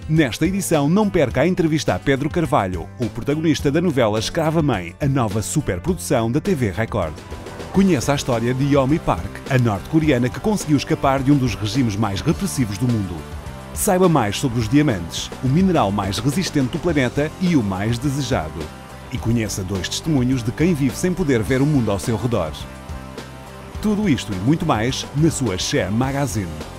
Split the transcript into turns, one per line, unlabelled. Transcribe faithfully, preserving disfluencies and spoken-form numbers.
Nesta edição, não perca a entrevista a Pedro Carvalho, o protagonista da novela Escrava Mãe, a nova superprodução da T V Record. Conheça a história de Yeon-mi Park, a norte-coreana que conseguiu escapar de um dos regimes mais repressivos do mundo. Saiba mais sobre os diamantes, o mineral mais resistente do planeta e o mais desejado. E conheça dois testemunhos de quem vive sem poder ver o mundo ao seu redor. Tudo isto e muito mais na sua Share Magazine.